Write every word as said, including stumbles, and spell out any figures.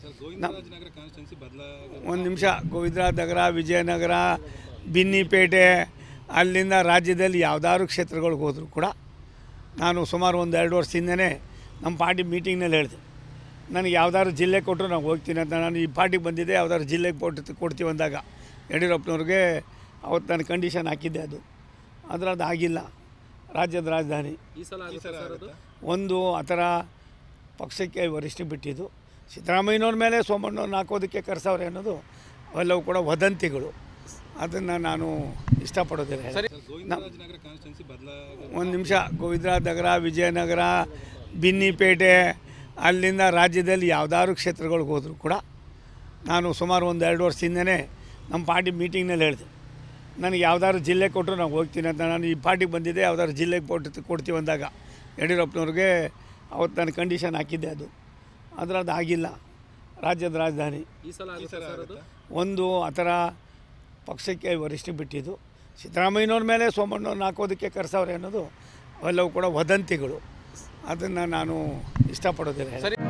ಒಂದು ನಿಮಿಷ ಗೋವಿಂದರಾಜನಗರ ವಿಜಯನಗರ ಬಿನ್ನಿಪೇಟೆ ಅಲ್ಲಿಂದ ರಾಜ್ಯದಲ್ಲಿ ಯಾವುದಾದ್ರು ಕ್ಷೇತ್ರಗಳಿಗೆ ಹೋದರೂ ಕೂಡ ನಾನು ಸುಮಾರು ಒಂದು ಎರಡು ವರ್ಷದಿಂದನೇ ನಮ್ಮ ಪಾರ್ಟಿ ಮೀಟಿಂಗ್ನಲ್ಲಿ ಹೇಳಿದೆ ನನಗೆ ಯಾವುದಾದ್ರು ಜಿಲ್ಲೆ ಕೊಟ್ಟರು ನಾವು ಹೋಗ್ತೀನಿ ಅಂತ. ನಾನು ಈ ಪಾರ್ಟಿಗೆ ಬಂದಿದ್ದೆ ಯಾವುದಾದ್ರು ಜಿಲ್ಲೆಗೆ ಕೊಟ್ಟು ಕೊಡ್ತೀವಿ ಅಂದಾಗ ಯಡಿಯೂರಪ್ಪನವ್ರಿಗೆ ಅವತ್ತು ನಾನು ಕಂಡೀಷನ್ ಹಾಕಿದ್ದೆ. ಅದು ಆದರೆ ಅದು ಆಗಿಲ್ಲ. ರಾಜ್ಯದ ರಾಜಧಾನಿ ಈ ಸಲ ಒಂದು ಆ ಥರ ಪಕ್ಷಕ್ಕೆ ವರಿಷ್ಠ ಬಿಟ್ಟಿದ್ದು ಸಿದ್ದರಾಮಯ್ಯನವ್ರ ಮೇಲೆ ಸೋಮಣ್ಣವ್ರನ್ನ ಹಾಕೋದಕ್ಕೆ ಕರೆಸವ್ರೆ ಅನ್ನೋದು ಅವೆಲ್ಲವೂ ಕೂಡ ವದಂತಿಗಳು. ಅದನ್ನು ನಾನು ಇಷ್ಟಪಡೋದಿಲ್ಲ. ಒಂದು ನಿಮಿಷ ಗೋವಿಂದರಾಜನಗರ ವಿಜಯನಗರ ಬಿನ್ನಿಪೇಟೆ ಅಲ್ಲಿಂದ ರಾಜ್ಯದಲ್ಲಿ ಯಾವುದಾದ್ರು ಕ್ಷೇತ್ರಗಳಿಗೆ ಹೋದರೂ ಕೂಡ ನಾನು ಸುಮಾರು ಒಂದು ಎರಡು ವರ್ಷದಿಂದನೇ ನಮ್ಮ ಪಾರ್ಟಿ ಮೀಟಿಂಗ್ನಲ್ಲಿ ಹೇಳಿದೆ ನನಗೆ ಯಾವುದಾದ್ರು ಜಿಲ್ಲೆ ಕೊಟ್ಟರು ನಾವು ಹೋಗ್ತೀನಿ ಅಂತ. ನಾನು ಈ ಪಾರ್ಟಿಗೆ ಬಂದಿದ್ದೆ ಯಾವುದಾದ್ರು ಜಿಲ್ಲೆಗೆ ಕೊಟ್ಟು ಕೊಡ್ತೀವಿ ಅಂದಾಗ ಯಡಿಯೂರಪ್ಪನವ್ರಿಗೆ ಅವತ್ತು ನಾನು ಕಂಡೀಷನ್ ಹಾಕಿದ್ದೆ. ಅದು ಆದರೆ ಅದು ಆಗಿಲ್ಲ. ರಾಜ್ಯದ ರಾಜಧಾನಿ ಈ ಸಲ ಒಂದು ಆ ಥರ ಪಕ್ಷಕ್ಕೆ ವರಿಷ್ಠ ಬಿಟ್ಟಿದ್ದು ಸಿದ್ದರಾಮಯ್ಯನವ್ರ ಮೇಲೆ ಸೋಮಣ್ಣವ್ರನ್ನ ಹಾಕೋದಕ್ಕೆ ಕರೆಸವ್ರೆ ಅನ್ನೋದು ಅವೆಲ್ಲವೂ ಕೂಡ ವದಂತಿಗಳು. ಅದನ್ನು ನಾನು ಇಷ್ಟಪಡೋದಿಲ್ಲ.